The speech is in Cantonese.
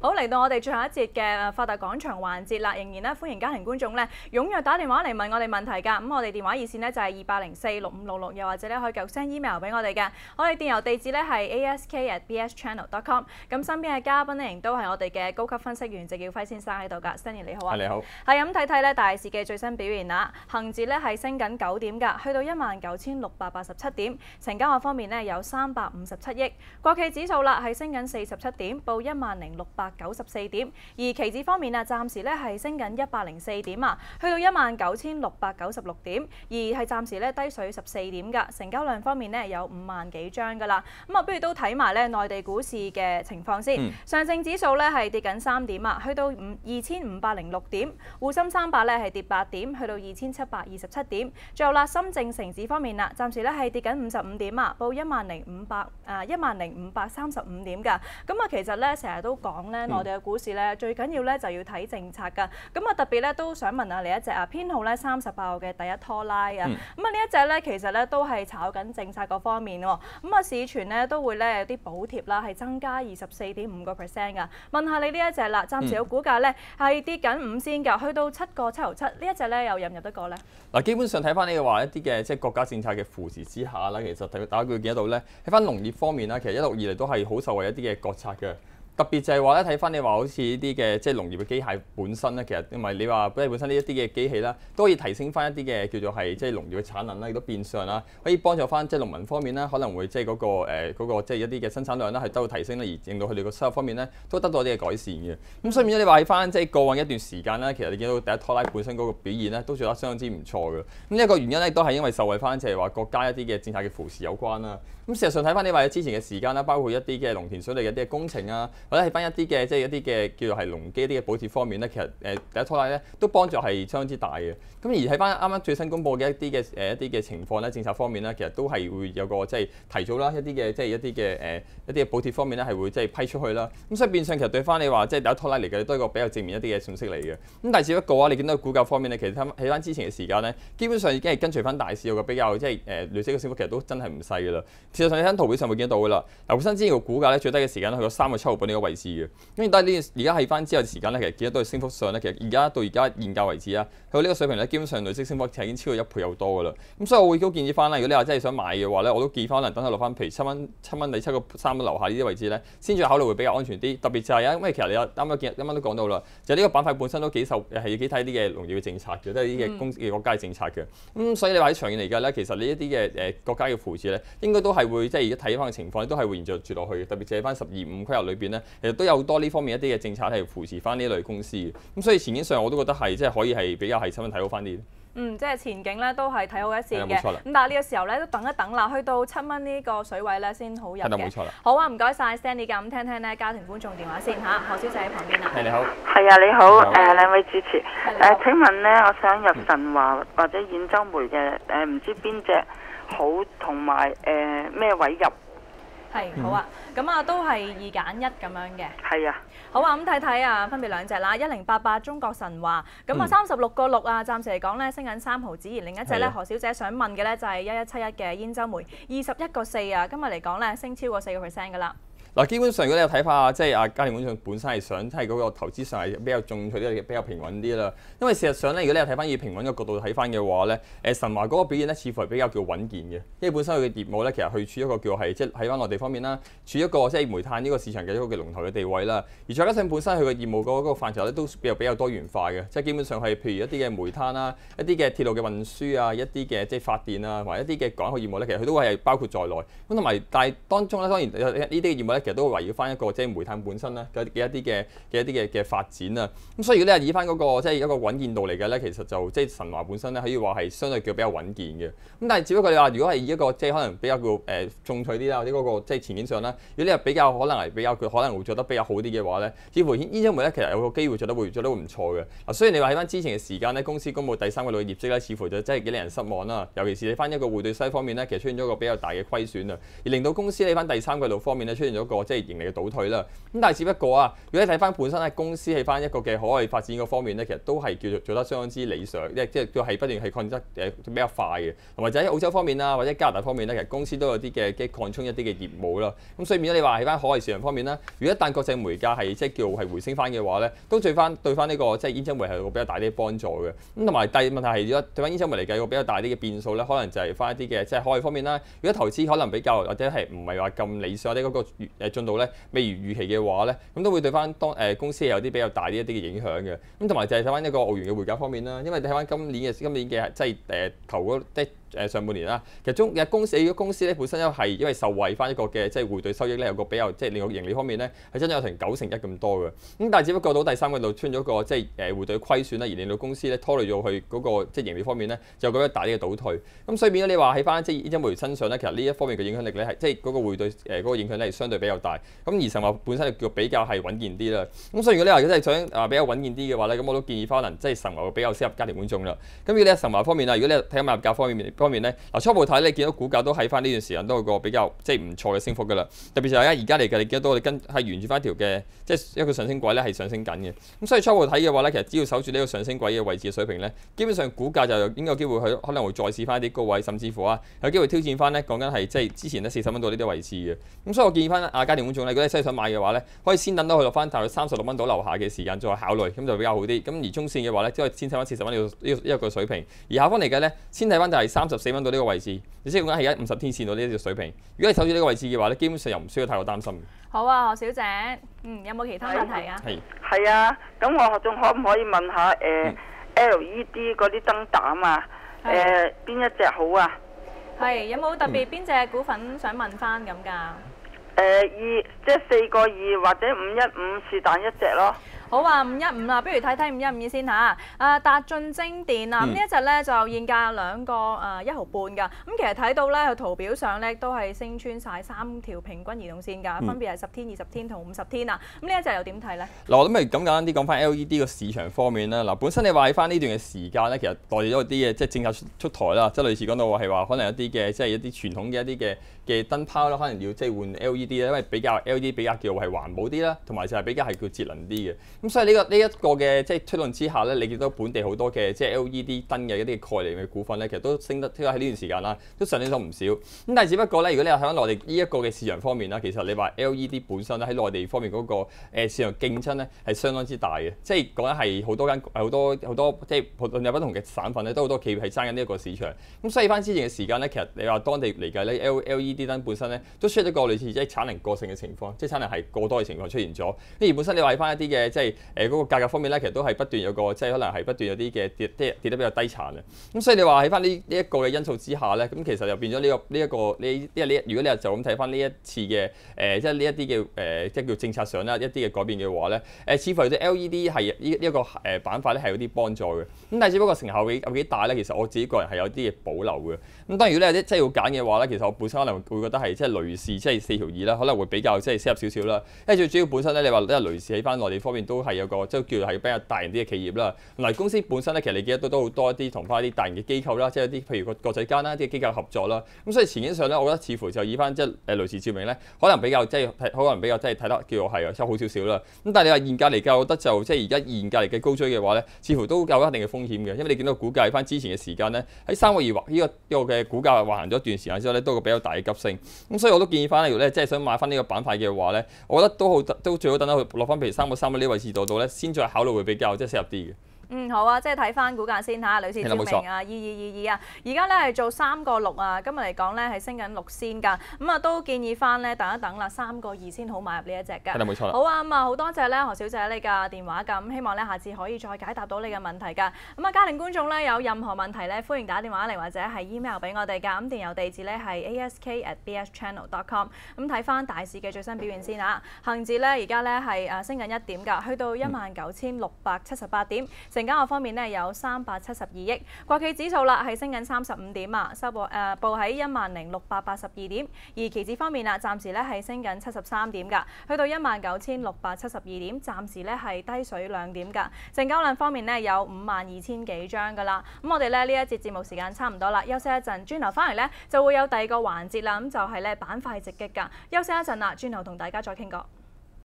好，嚟到我哋最後一節嘅發達廣場環節啦，仍然咧歡迎家庭觀眾咧踴躍打電話嚟問我哋問題㗎。咁我哋電話熱線咧就係28046566，又或者咧可以繼續 send email 俾我哋嘅。我哋電郵地址咧係 ask@bschannel.com。咁身邊嘅嘉賓咧亦都係我哋嘅高級分析員謝耀輝先生喺度㗎。Stanley 你好啊。 你好。 係咁睇睇咧大市嘅最新表現啦，恆指咧係升緊9點㗎，去到19687點。成交額方面咧有357億。國企指數啦係升緊47點，報10694點。而期指方面啊，暫時咧係升緊104點啊，去到19696點，而係暫時咧低水14點㗎。成交量方面咧有5萬幾張㗎啦。咁啊，不如都睇埋咧內地股市嘅情況先。上證指數咧係跌緊3點啊，去到2506點。滬深300咧係跌8點，去到2727點。最後啦，深證成指方面啦，暫時咧係跌緊55點啊，報10535點㗎。咁啊，其實咧成日都講咧，內地嘅股市咧最緊要咧就要睇政策㗎。咁啊，特別咧都想問下你一隻啊，編號咧38號嘅第一拖拉啊。咁啊，呢一隻咧其實咧都係炒緊政策嗰方面喎。咁啊，市傳咧都會咧有啲補貼啦，係增加24.5%㗎。問下你呢一隻啦，暫時嘅股價咧係跌緊5仙㗎，去到7個7毫7。呢一隻咧又入唔入得過咧？ 嗱，基本上睇翻你話一啲嘅即係國家政策嘅扶持之下啦，其實大家會見得到咧，喺翻農業方面啦，其實一路以嚟都係好受惠一啲嘅國策嘅。特別就係話咧，睇翻你話好似呢啲嘅即係農業嘅機械本身咧，其實因為你話本身呢一啲嘅機器啦，都可以提升翻一啲嘅叫做係即係農業嘅產能啦，亦都變相啦，可以幫助翻即係農民方面啦，可能會即係嗰個即係一啲嘅生產量啦，係得到提升啦，而令到佢哋個收入方面咧都得到一啲嘅改善嘅。咁所以變咗你話喺翻即係過往一段時間啦，其實你見到第一拖拉本身嗰個表現咧都做得相當之唔錯嘅。咁一個原因咧都係因為受惠翻即係話國家一啲嘅政策嘅扶持有關啦。咁事實上睇翻你話之前嘅時間啦，包括一啲嘅農田水利嘅一啲嘅工程啊，或者係翻一啲嘅即係一啲嘅叫做係農機一啲嘅補貼方面咧，其實第一拖拉咧都幫助係相當之大嘅。咁而喺翻啱啱最新公佈嘅一啲嘅情況咧，政策方面咧，其實都係會有個即係提早啦一啲嘅即係一啲嘅補貼方面咧係會即係批出去啦。咁所以變相其實對翻你話即係第一拖拉嚟嘅都係一個比較正面一啲嘅信息嚟嘅。咁但係只不過啊，你見到股價方面咧，其實喺翻之前嘅時間咧，基本上已經係跟隨翻大市有個比較即係累積嘅升幅，其實都真係唔細㗎啦。事實上你喺圖表上會見到㗎啦。嗱，本身之前個股價咧最低嘅時間咧去到3個7毫半呢個位置嘅。咁但係呢而家喺翻之後嘅時間咧，其實見到都係升幅上咧，其實而家到而家現價為止啊，去到呢個水平咧，基本上累積升幅係已經超過1倍有多㗎啦。咁所以我會都建議翻啦，如果你話真係想買嘅話咧，我都建議翻可能等佢落翻，譬如7蚊你7個3蚊樓下呢啲位置咧，先再考慮會比較安全啲。特別就係因為其實你啱啱都講到啦，就係呢個板塊本身都幾受係幾睇啲嘅農業嘅政策嘅，都係啲嘅國家嘅政策嘅。所以你話喺長遠嚟計咧，其實呢一啲嘅國家嘅扶持咧，應該都係會即係而家睇翻嘅情況，都係會延續住落去嘅。特別就係翻12.5規劃裏邊咧，其實都有好多呢方面一啲嘅政策係扶持翻呢類公司嘅。咁所以前景上我都覺得係即係可以係比較係十分睇好翻啲。 即係前景咧都係睇好一線嘅。 冇錯啦。 咁但係呢個時候咧都等一等啦，去到7蚊呢個水位咧先好入嘅。 係啦，冇錯啦。 好啊，唔該晒 Stanley 㗎。咁聽聽咧家庭觀眾電話先嚇，何小姐喺旁邊啊。 係你好。 係啊，你好。兩位主持。請問咧，我想入神華或者兗州煤嘅唔知邊隻好，同埋咩位入？ 係好啊，咁啊都係2揀1咁樣嘅。 係啊。 好啊，咁睇睇啊，分別兩隻啦，1088中國神華，咁啊36個6啊，暫時嚟講咧升緊3毫子，而另一隻咧何小姐想問嘅咧就係1171嘅兗州煤21個4啊，今日嚟講咧升超過4%㗎啦。 嗱，基本上如果你有睇法，即係家庭觀眾本身係想係嗰個投資上係比較進取啲，比較平穩啲啦。因為事實上咧，如果你有睇翻以平穩嘅角度睇翻嘅話咧，神華嗰個表現咧，似乎係比較叫穩健嘅。因為本身佢嘅業務咧，其實佢處於一個叫係即係喺翻內地方面啦，處於一個即係煤炭呢個市場嘅一個龍頭嘅地位啦。而再加上本身佢嘅業務嗰個範疇咧，都比較多元化嘅，即係基本上係譬如一啲嘅煤炭啦、一啲嘅鐵路嘅運輸啊、一啲嘅即係發電啊，或者一啲嘅港口業務咧，其實佢都會係包括在內。咁同埋，但係當中咧，當然呢啲嘅業務咧，其實都會圍繞翻一個即係煤炭本身啦嘅一啲嘅發展啊。咁所以如果你係以翻嗰個即係一個穩健度嚟嘅咧，其實就即係神華本身咧，可以話係相對叫比較穩健嘅。咁但係只不過你話如果係以一個即係可能比較叫進取啲啦，或者嗰個即係前景上啦，如果你係比較可能係比較佢可能會做得比較好啲嘅話咧，似乎兗州煤咧其實有個機會做得會唔錯嘅。嗱，雖然你話喺翻之前嘅時間咧，公司公佈第3季度嘅業績咧，似乎就真係幾令人失望啦。尤其是你翻一個匯兌西方面咧，其實出現咗一個比較大嘅虧損啊，而令到公司你翻第3季度方面咧出現咗一個即係盈利嘅倒退啦。咁但係只不過啊，如果你睇翻本身喺公司喺翻一個嘅海外發展嗰方面咧，其實都係叫做做得相當之理想，即係都係不斷係擴得比較快嘅。同埋就喺澳洲方面啦，或者加拿大方面咧，其實公司都有啲嘅擴充一啲嘅業務啦。咁所以變咗你話喺翻海外市場方面啦，如果一旦國際煤價係即係叫係回升翻嘅話咧，都對翻呢個即係兗州煤係有個比較大啲嘅幫助嘅。咁同埋第二問題係，如果對翻兗州煤嚟計個比較大啲嘅變數咧，可能就係翻一啲嘅即係海外方面啦。如果投資可能比較或者係唔係話咁理想，或者嗰個進度咧未如預期嘅話咧，咁都會對翻公司有啲比較大啲一啲嘅影響嘅。咁同埋就係睇翻一個澳元嘅匯價方面啦，因為睇翻今年嘅即係頭嗰上半年啦，其實如果公司咧本身係因為受惠翻一個嘅即係匯兌收益咧，有個比較即係令到盈利方面咧係增長有成91%咁多嘅。咁但係只不過到第三季度出現咗個即係匯兌虧損啦，而令到公司咧拖累咗佢嗰個即係盈利方面咧就有個大啲嘅倒退。咁所以變咗你話喺翻即係兗州煤身上咧，其實呢一方面嘅影響力咧係即係嗰個匯兌嗰個影響咧係相對比較大。咁而神華本身就比較係穩健啲啦。咁所以如果你話真係想比較穩健啲嘅話咧，咁我都建議翻可能即係神華會比較適合家庭觀眾啦。咁如果你喺神華方面啊，如果你睇下買入價方面咧，嗱初步睇你見到股價都喺翻呢段時間都有個比較即係唔錯嘅升幅㗎啦。特別就係而家嚟計，你見到我哋係沿住翻一條嘅即係一個上升軌咧係上升緊嘅。咁所以初步睇嘅話咧，其實只要守住呢個上升軌嘅位置嘅水平咧，基本上股價就應該有機會去可能會再試翻一啲高位，甚至乎有機會挑戰翻咧講緊係即係之前咧40蚊到呢啲位置嘅。咁所以我建議翻家庭觀眾咧，如果你真係想買嘅話咧，可以先等到佢落翻大約36蚊到樓下嘅時間再考慮，咁就比較好啲。咁而中線嘅話咧，即係先睇翻40蚊呢一個水平。而下方嚟計咧，先睇翻就係34蚊到呢個位置。即係講緊係而家50天線到呢一條水平。如果你守住呢個位置嘅話咧，基本上又唔需要太過擔心。 好啊，何小姐，有冇其他問題啊？ 係啊，咁我仲可唔可以問下LED 嗰啲燈膽啊？邊一隻好啊？ 係有冇特別邊隻股份想問翻咁㗎？ 即係4個2或者515是但一隻咯。 好啊，515啦，不如睇睇512先嚇。達進精電啊，咁呢一隻咧就現價2個1毫半㗎。咁其實睇到咧，佢圖表上咧都係升穿晒3條平均移動線㗎，分別係10天、20天同50天啊。咁呢一隻又點睇咧？ 嗱，我諗咪咁簡單啲講翻 LED 個市場方面啦。嗱，本身你話喺翻呢段嘅時間咧，其實內地咗啲嘅即係政策出台啦，即係類似講到係話可能有啲嘅即係一啲傳統嘅一啲嘅燈泡啦，可能要即係換 LED 咧，因為比較 LED 比較叫係環保啲啦，同埋就係比較係叫節能啲嘅。咁所以呢一個嘅即係推論之下咧，你見到本地好多嘅即係 LED 燈嘅一啲概念嘅股份咧，其實都升得喺呢段時間啦，都上升咗唔少。咁但係只不過咧，如果你話喺內地呢一個嘅市場方面啦，其實你話 LED 本身咧喺內地方面嗰個市場競爭咧係相當之大嘅，即係講緊係好多即係有不同嘅省份咧，都好多企業係爭緊呢一個市場。咁所以翻之前嘅時間咧，其實你話當地嚟計咧 LED 燈本身咧都出現一個類似即係產能過剩嘅情況，即係產能係過多嘅情況出現咗。而本身你話翻一啲嘅即係嗰個價格方面咧，其實都係不斷有個即係可能係不斷有啲嘅跌得比較低殘嘅。咁所以你話喺翻呢一個嘅因素之下咧，咁其實就變咗如果你就咁睇翻呢一次嘅即係呢一啲嘅即係叫政策上啦一啲嘅改變嘅話咧，似乎對 LED 係呢一個板塊咧係有啲幫助嘅。咁但係只不過成效有幾大咧，其實我自己個人係有啲嘅保留嘅。咁當然如果你有啲即係要揀嘅話咧，其實我本身可能會覺得係即係雷士即係4條2啦，可能會比較即係適合少少啦。因為最主要本身咧，你話因為雷士喺翻內地方面都係有個即係叫做係比較大型啲嘅企業啦。嗱，公司本身咧其實你記得都好多一啲同翻一啲大型嘅機構啦，即係一啲譬如個國際間啦啲機構合作啦。咁所以前景上咧，我覺得似乎就以翻即係雷士照明咧，可能比較即係睇得叫做係收好少少啦。咁但係你話現價嚟計，我覺得就即係而家現價嚟計高追嘅話咧，似乎都有一定嘅風險嘅，因為你見到股價喺翻之前嘅時間咧，喺3個2或呢個嘅股價橫行咗一段時間之後咧，都有個比較大嘅急升。咁所以我都建議翻，如果咧即係想買翻呢個板塊嘅話咧，我覺得都最好等到佢落翻譬如3個3呢啲位置度咧，先再考慮會比較即係適合啲嘅。 好啊，即係睇翻股價先嚇，雷士照明啊，2222啊，而家咧係做3個6啊，今日嚟講咧係升緊6仙㗎，咁都建議翻咧等一等啦，3個2先好買入呢一隻㗎。 係啦，冇錯啦。 好啊，好多謝咧何小姐你嘅電話㗎，咁希望咧下次可以再解答到你嘅問題㗎。咁家庭觀眾咧有任何問題咧，歡迎打電話嚟或者係 email 俾我哋㗎，咁電郵地址咧係 ask@bschannel.com。咁睇翻大市嘅最新表現先嚇，恆指咧而家咧係升緊1點㗎，去到19678點。 成交額方面呢，有372億。國企指數啦係升緊35點啊，報喺10,682點。而期指方面啊，暫時咧係升緊73點㗎，去到19,672點，暫時咧係低水2點㗎。成交量方面呢，有52,000幾張㗎啦。咁我哋咧呢一節節目時間差唔多啦，休息一陣，轉頭翻嚟咧就會有第二個環節啦。咁就係咧板塊直擊㗎。休息一陣啦，轉頭同大家再傾過。